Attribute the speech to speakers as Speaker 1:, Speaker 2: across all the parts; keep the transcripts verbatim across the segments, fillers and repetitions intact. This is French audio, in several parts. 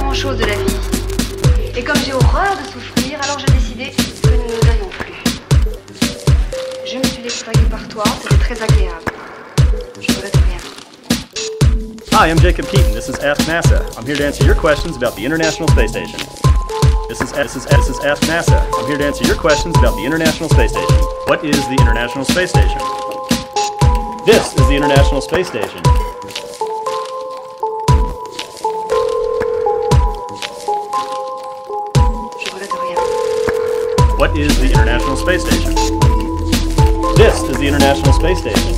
Speaker 1: grand-chose de la vie. Et comme j'ai horreur de souffrir, alors j'ai décidé que nous ne allions plus. Je me suis laissée draguer par toi, c'était très agréable. Je regrette rien.
Speaker 2: Hi, I'm Jacob Keaton. This is Ask NASA. I'm here to answer your questions about the International Space Station. This is this is this is Ask NASA. I'm here to answer your questions about the International Space Station. What is the International Space Station? This is the International Space Station.
Speaker 1: Je regrette rien.
Speaker 2: What is the International Space Station? This is the International Space Station.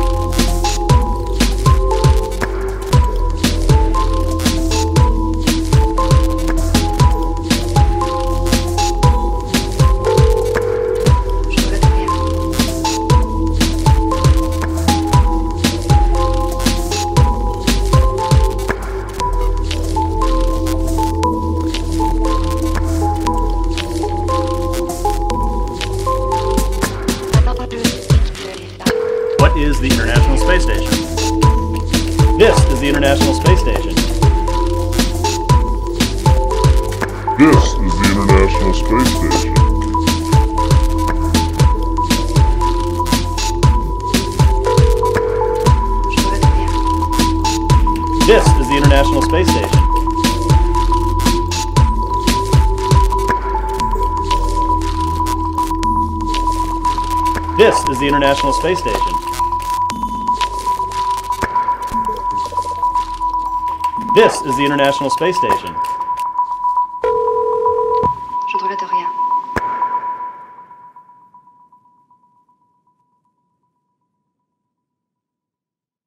Speaker 2: What is the International Space Station? This is the International Space Station.
Speaker 3: This is the International Space Station.
Speaker 2: This is the International Space Station. This is the International Space Station. This is the International Space Station.